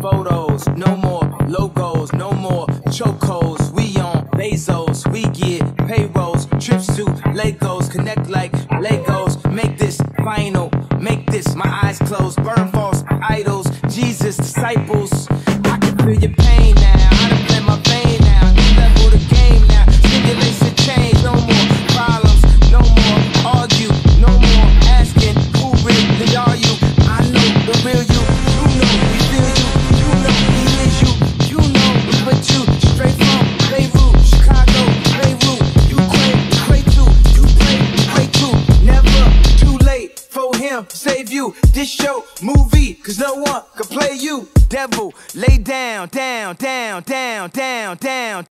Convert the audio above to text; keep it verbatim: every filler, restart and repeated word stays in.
photos, no more logos, no more chokeholds. We on Bezos, we get payrolls, trips to Legos, connect like Legos. Make this final, make this my eyes closed. Burn false idols, Jesus disciples. I can feel your pain now. I done play my vein now. New level the game now. Stimulates the change. No more problems, no more argue, no more asking who really are you. I know the real you. You know we feel you. You know he is you. You know we put you straight from Beirut, Chicago, Beirut. You claim pray too. You play pray too. Never too late for him to save you. This your movie, cause no one can play you. Devil, lay down, down, down, down, down, down.